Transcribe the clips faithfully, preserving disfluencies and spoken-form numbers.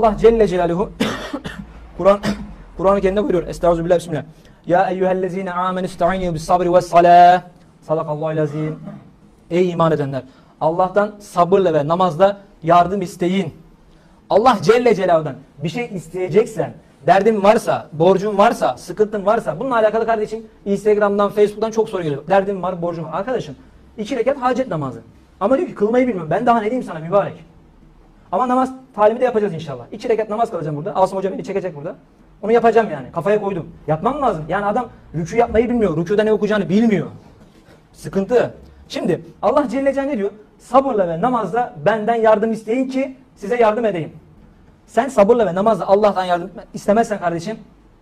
Allah Celle Celaluhu Kur'an Kur'an-ı Kerim'de buyuruyor. Estağfirullah, bismillah. Ya eyyühellezine amenu ista'inu bis sabri ves salah. Sadakallahul azim. Ey iman edenler, Allah'tan sabırla ve namazla yardım isteyin. Allah Celle Celaluhu'dan bir şey isteyeceksen, derdin varsa, borcun varsa, sıkıntın varsa, bununla alakalı kardeşim Instagram'dan, Facebook'tan çok soru geliyor. Derdim var, borcum var. Arkadaşım, iki rekat hacet namazı. Ama diyor ki kılmayı bilmiyorum. Ben daha ne diyeyim sana mübarek. Ama namaz talimi de yapacağız inşallah. İki rekat namaz kılacağım burada. Asım Hoca beni çekecek burada. Onu yapacağım yani. Kafaya koydum. Yapmam lazım. Yani adam rükû yapmayı bilmiyor. Rükûda ne okuyacağını bilmiyor. Sıkıntı. Şimdi Allah Celle Celaluhu ne diyor? Sabırla ve namazla benden yardım isteyin ki size yardım edeyim. Sen sabırla ve namazla Allah'tan yardım istemezsen kardeşim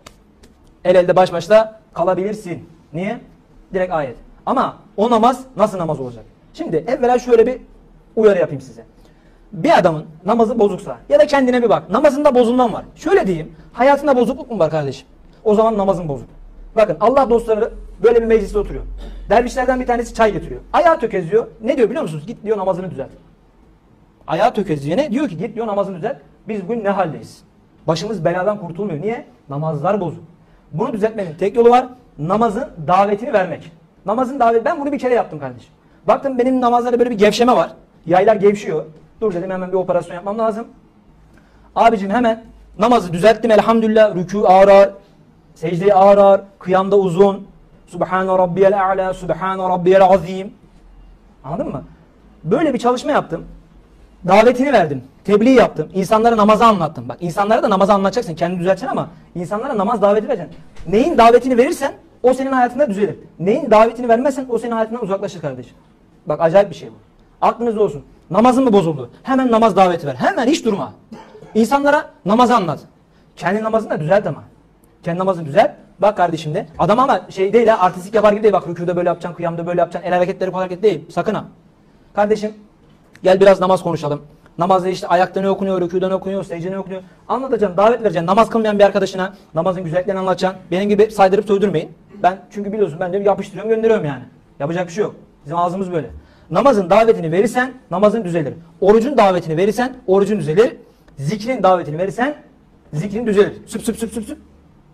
el elde baş başta kalabilirsin. Niye? Direkt ayet. Ama o namaz nasıl namaz olacak? Şimdi evvela şöyle bir uyarı yapayım size. Bir adamın namazı bozuksa ya da kendine bir bak. Namazında bozulman var. Şöyle diyeyim. Hayatında bozukluk mu var kardeşim? O zaman namazın bozuk. Bakın Allah dostları böyle bir mecliste oturuyor. Dervişlerden bir tanesi çay getiriyor. Ayağı tökezliyor. Ne diyor biliyor musunuz? Git diyor namazını düzelt. Ayağı tökezliyor. Ne? Diyor ki git diyor namazını düzelt. Biz bugün ne haldeyiz? Başımız beladan kurtulmuyor. Niye? Namazlar bozuk. Bunu düzeltmenin tek yolu var. Namazın davetini vermek. Namazın daveti. Ben bunu bir kere yaptım kardeşim. Baktım benim namazlarda böyle bir gevşeme var. Yaylar gevşiyor. Dur dedim hemen bir operasyon yapmam lazım. Abicim hemen namazı düzelttim elhamdülillah. Rükû ağır ağır. Secde ağır ağır. Kıyamda uzun. Subhane rabbiyel a'la. Subhane rabbiyel azim. Anladın mı? Böyle bir çalışma yaptım. Davetini verdim. Tebliğ yaptım. İnsanlara namazı anlattım. Bak insanlara da namazı anlatacaksın. Kendini düzelteceksin ama insanlara namaz daveti vereceksin. Neyin davetini verirsen o senin hayatında düzelir. Neyin davetini vermezsen o senin hayatından uzaklaşır kardeşim. Bak acayip bir şey bu. Aklınızda olsun. Namazın mı bozuldu? Hemen namaz daveti ver. Hemen hiç durma. İnsanlara namazı anlat. Kendi namazını da düzelt ama. Kendi namazını düzelt. Bak kardeşim de. Adam ama şey değil ha, artistik yapar gibi değil. Bak rükûda böyle yapacaksın, kıyamda böyle yapacaksın. El hareketleri kolay hareket değil. Sakın ha. Kardeşim gel biraz namaz konuşalım. Namazda işte ayakta ne okunuyor, rükûda ne okunuyor, secde ne okunuyor. Anlatacaksın, davet vereceksin. Namaz kılmayan bir arkadaşına namazın güzelliklerini anlatacaksın. Benim gibi saydırıp söydürmeyin. Ben çünkü biliyorsun ben de yapıştırıyorum gönderiyorum yani. Yapacak bir şey yok. Bizim ağzımız böyle. Namazın davetini verirsen namazın düzelir. Orucun davetini verirsen orucun düzelir. Zikrin davetini verirsen zikrin düzelir. Süp süp süp süp süp.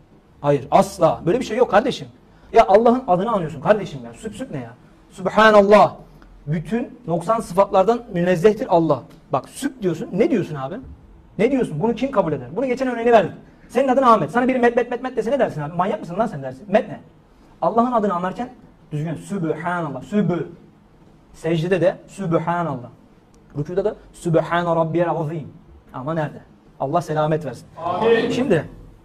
Hayır asla. Böyle bir şey yok kardeşim. Ya Allah'ın adını anıyorsun kardeşim ya. Süp süp ne ya? Subhanallah. Bütün noksan sıfatlardan münezzehtir Allah. Bak süp diyorsun. Ne diyorsun abi? Ne diyorsun? Bunu kim kabul eder? Bunu geçen örneğini verdim. Senin adın Ahmet. Sana biri met met met met dese ne dersin abi? Manyak mısın lan sen dersin. Met ne? Allah'ın adını anlarken düzgün. Sübhanallah. Sübü. Secdede de Sübhanallah. Rükûda da Sübhane Rabbiyel Azim. Ama nerede? Allah selamet versin. Amin. Şimdi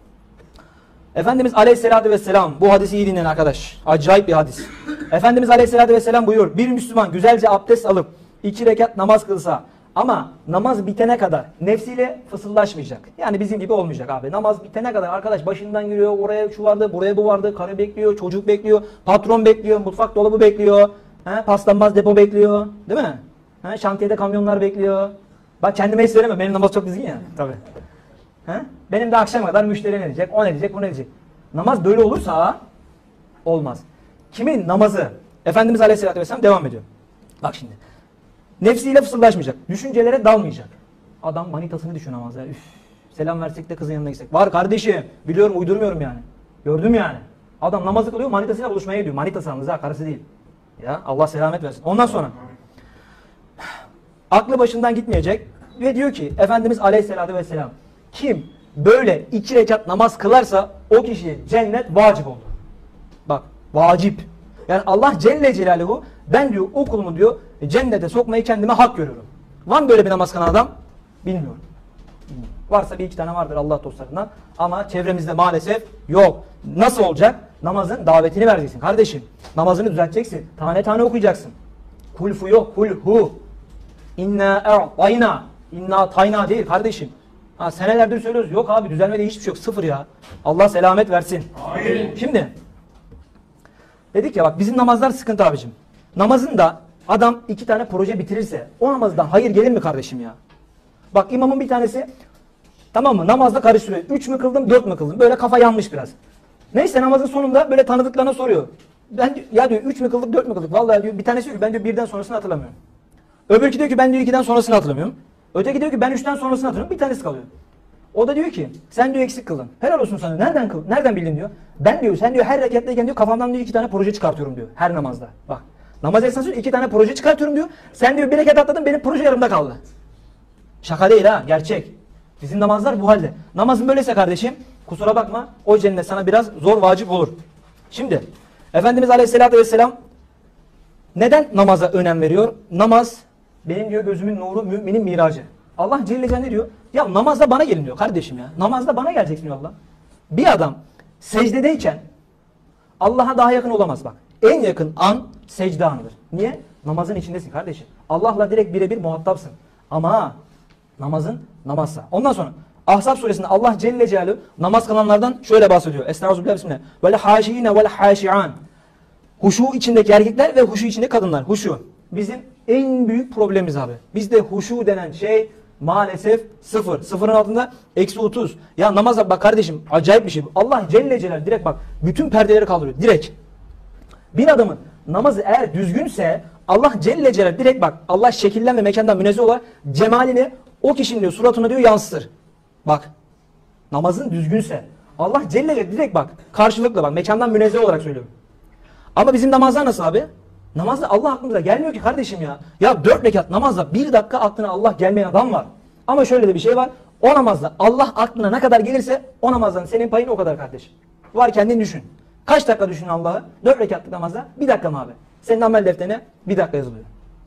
Efendimiz Aleyhisselatü Vesselam, bu hadisi iyi dinleyin arkadaş. Acayip bir hadis. Efendimiz Aleyhisselatü Vesselam buyuruyor. Bir Müslüman güzelce abdest alıp iki rekat namaz kılsa ama namaz bitene kadar nefsiyle fısıldaşmayacak. Yani bizim gibi olmayacak abi. Namaz bitene kadar arkadaş başından giriyor. Oraya şu vardı, buraya bu vardı. Karı bekliyor, çocuk bekliyor, patron bekliyor, mutfak dolabı bekliyor. He, paslanmaz depo bekliyor. Değil mi? He, şantiyede kamyonlar bekliyor. Bak kendime hiç söyleme. Benim namaz çok düzgün ya. Tabii. He? Benim de akşam kadar müşteri ne diyecek? O ne diyecek? Bu ne diyecek? Namaz böyle olursa olmaz. Kimin namazı? Efendimiz Aleyhisselatü Vesselam devam ediyor. Bak şimdi. Nefsiyle fısıldaşmayacak. Düşüncelere dalmayacak. Adam manitasını düşün namazda. Üf. Selam versek de kızın yanına gitsek. Var kardeşim. Biliyorum uydurmuyorum yani. Gördüm yani. Adam namazı kılıyor manitasıyla buluşmaya gidiyor. Manitası yalnız ha, karısı değil. Ya Allah selamet versin. Ondan sonra aklı başından gitmeyecek ve diyor ki Efendimiz Aleyhisselatü Vesselam kim böyle iki rekat namaz kılarsa o kişiye cennet vacip olur. Bak vacip. Yani Allah Celle Celaluhu ben diyor o kulumu diyor cennete sokmayı kendime hak görüyorum. Var mı böyle bir namaz kılan adam? Bilmiyorum. Varsa bir iki tane vardır Allah dostlarından ama çevremizde maalesef yok. Nasıl olacak? Namazın davetini vereceksin kardeşim. Namazını düzelteceksin. Tane tane okuyacaksın. Kulfu yok. Kulhu. İnna e'tayna. İnna tayna değil kardeşim. Ha, senelerdir söylüyoruz. Yok abi düzelmede hiçbir şey yok. Sıfır ya. Allah selamet versin. Amin. Şimdi dedik ya bak bizim namazlar sıkıntı abicim. Namazın da adam iki tane proje bitirirse o namazdan hayır gelir mi kardeşim ya? Bak imamın bir tanesi tamam mı namazda karıştırıyor. Üç mü kıldım dört mü kıldım? Böyle kafa yanmış biraz. Neyse namazın sonunda böyle tanıdıklarına soruyor. Ben ya diyor üç mü kıldık dört mü kıldık? Vallahi diyor bir tanesi diyor ki ben diyor birden sonrasını hatırlamıyorum. Öbürkü diyor ki ben diyor ikiden sonrasını hatırlamıyorum. Öteki diyor ki ben üçten sonrasını hatırlıyorum. Bir tanesi kalıyor. O da diyor ki sen diyor eksik kıldın. Helal olsun sana. Nereden kıldın? Nereden bildin diyor. Ben diyor sen diyor her rekattayken diyor kafamdan diyor iki tane proje çıkartıyorum diyor. Her namazda. Bak. Namaz esnasında iki tane proje çıkartıyorum diyor. Sen diyor bir rekat atladın benim proje yarımda kaldı. Şaka değil ha. Gerçek. Bizim namazlar bu halde. Namazın böyleyse kardeşim kusura bakma o cennet sana biraz zor vacip olur. Şimdi Efendimiz Aleyhisselatü Vesselam neden namaza önem veriyor? Namaz benim diyor gözümün nuru, müminin miracı. Allah Celle Celle diyor? Ya namazda bana gelin diyor kardeşim ya. Namazda bana geleceksin diyor Allah. Bir adam secdedeyken Allah'a daha yakın olamaz bak. En yakın an secde anıdır. Niye? Namazın içindesin kardeşim. Allah'la direkt birebir muhatapsın. Ama namazın namazsa. Ondan sonra Ahzab suresinde Allah Celle Celaluhu namaz kılanlardan şöyle bahsediyor. Estağfirullah bismillah. Vel haşiine vel haşian. Huşu içindeki erkekler ve huşu içindeki kadınlar. Huşu. Bizim en büyük problemimiz abi. Bizde huşu denen şey maalesef sıfır. Sıfırın altında eksi otuz. Ya namaza bak kardeşim acayip bir şey bu. Allah Celle Celaluhu direkt bak bütün perdeleri kaldırıyor. Direkt. Bir adamın namazı eğer düzgünse Allah Celle Celaluhu direkt bak Allah şekilden ve mekandan münezzeh olarak cemalini o kişinin diyor suratına diyor yansıtır. Bak namazın düzgünse Allah Celle Celaluhu direkt bak karşılıklı bak mekandan münezzeh olarak söylüyorum. Ama bizim namazlar nasıl abi? Namazda Allah aklımıza gelmiyor ki kardeşim ya. Ya dört rekat namazda bir dakika aklına Allah gelmeyen adam var. Ama şöyle de bir şey var. O namazda Allah aklına ne kadar gelirse o namazdan senin payın o kadar kardeşim. Var kendin düşün. Kaç dakika düşün Allah'ı? dört rekatlık namazda bir dakika mı abi? Senin amel defterine bir dakika yazılıyor.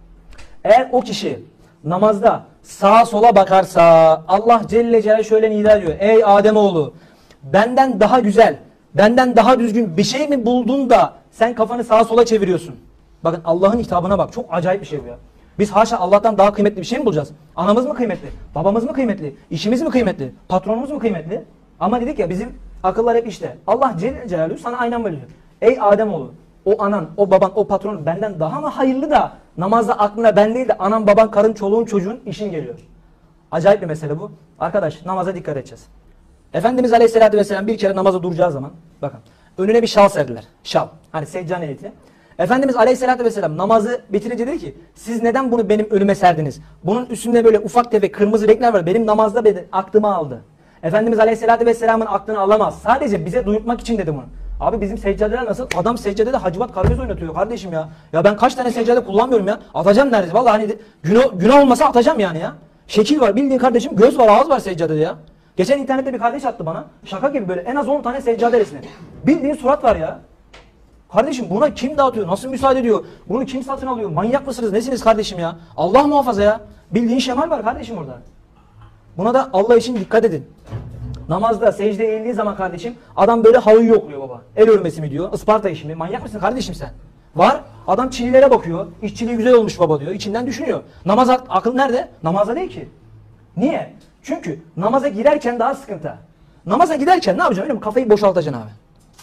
Eğer o kişi namazda sağa sola bakarsa Allah Celle Celaluhu şöyle nida ediyor. Ey Ademoğlu benden daha güzel, benden daha düzgün bir şey mi buldun da sen kafanı sağa sola çeviriyorsun? Bakın Allah'ın hitabına bak. Çok acayip bir şey bu ya. Biz haşa Allah'tan daha kıymetli bir şey mi bulacağız? Anamız mı kıymetli? Babamız mı kıymetli? İşimiz mi kıymetli? Patronumuz mu kıymetli? Ama dedik ya bizim akıllar hep işte. Allah Celle Celaluhu sana aynen böyle diyor. Ey Ademoğlu o anan, o baban, o patron benden daha mı hayırlı da namazda aklına ben değil de anan, baban, karın, çoluğun, çocuğun işin geliyor. Acayip bir mesele bu. Arkadaş namaza dikkat edeceğiz. Efendimiz Aleyhisselatü Vesselam bir kere namaza duracağı zaman bakın önüne bir şal serdiler. Şal. Hani seccane eti. Efendimiz Aleyhisselatü Vesselam namazı bitirince dedi ki siz neden bunu benim önüme serdiniz? Bunun üstünde böyle ufak tefek kırmızı renkler var. Benim namazda beni aklıma aldı. Efendimiz Aleyhisselatü Vesselam'ın aklını alamaz. Sadece bize duyurtmak için dedi bunu. Abi bizim seccadeler nasıl? Adam seccadede Hacivat Karagöz oynatıyor kardeşim ya. Ya ben kaç tane seccade kullanmıyorum ya. Atacağım neredeyse. Vallahi hani günah, günah olmasa atacağım yani ya. Şekil var bildiğin kardeşim göz var ağız var seccadede ya. Geçen internette bir kardeş attı bana. Şaka gibi böyle en az on tane seccade resmi. Bildiğin surat var ya. Kardeşim buna kim dağıtıyor? Nasıl müsaade ediyor? Bunu kim satın alıyor? Manyak mısınız? Nesiniz kardeşim ya? Allah muhafaza ya. Bildiğin şemal var kardeşim orada. Buna da Allah için dikkat edin. Namazda secdeye eğildiği zaman kardeşim adam böyle halıyı yokluyor baba. El örmesi mi diyor? Isparta işi mi? Manyak mısın kardeşim sen? Var. Adam çililere bakıyor. İşçiliği güzel olmuş baba diyor. İçinden düşünüyor. Namaz ak akıl nerede? Namazda değil ki. Niye? Çünkü namaza girerken daha sıkıntı. Namaza giderken ne yapacaksın? Öyle mi? Kafayı boşaltacaksın abi.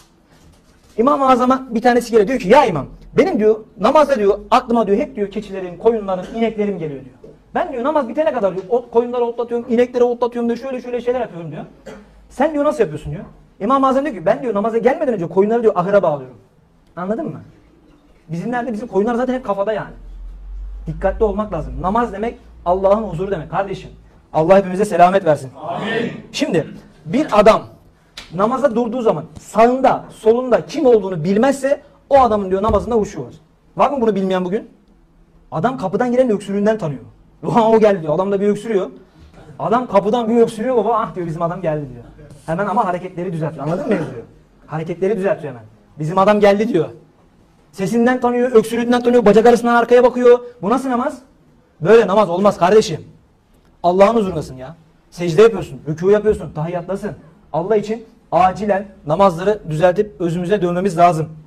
İmam-ı Azam'a bir tanesi geliyor diyor ki ya imam benim diyor namazda diyor aklıma diyor hep diyor keçilerim, koyunlarım, ineklerim geliyor diyor. Ben diyor namaz bitene kadar diyor ot, koyunları otlatıyorum, inekleri otlatıyorum diyor şöyle şöyle şeyler yapıyorum diyor. Sen diyor nasıl yapıyorsun diyor. İmam-ı Azam diyor ki ben diyor namaza gelmeden önce koyunları diyor ahıra bağlıyorum. Anladın mı? Bizim nerede bizim koyunlar zaten hep kafada yani. Dikkatli olmak lazım. Namaz demek Allah'ın huzuru demek kardeşim. Allah hepimize selamet versin. Amin. Şimdi bir adam namaza durduğu zaman sağında solunda kim olduğunu bilmezse o adamın diyor namazında huşu var. Var mı bunu bilmeyen bugün? Adam kapıdan giren öksürüğünden tanıyor. Ulan o geldi diyor. Adam da bir öksürüyor. Adam kapıdan bir öksürüyor baba ah diyor bizim adam geldi diyor. Hemen ama hareketleri düzeltiyor. Anladın mı mevzuyu? Hareketleri düzeltiyor hemen. Bizim adam geldi diyor. Sesinden tanıyor, öksürüğünden tanıyor, bacak arasından arkaya bakıyor. Bu nasıl namaz? Böyle namaz olmaz kardeşim. Allah'ın huzurundasın ya. Secde yapıyorsun, rükû yapıyorsun, tahiyyatlasın. Allah için acilen namazları düzeltip özümüze dönmemiz lazım.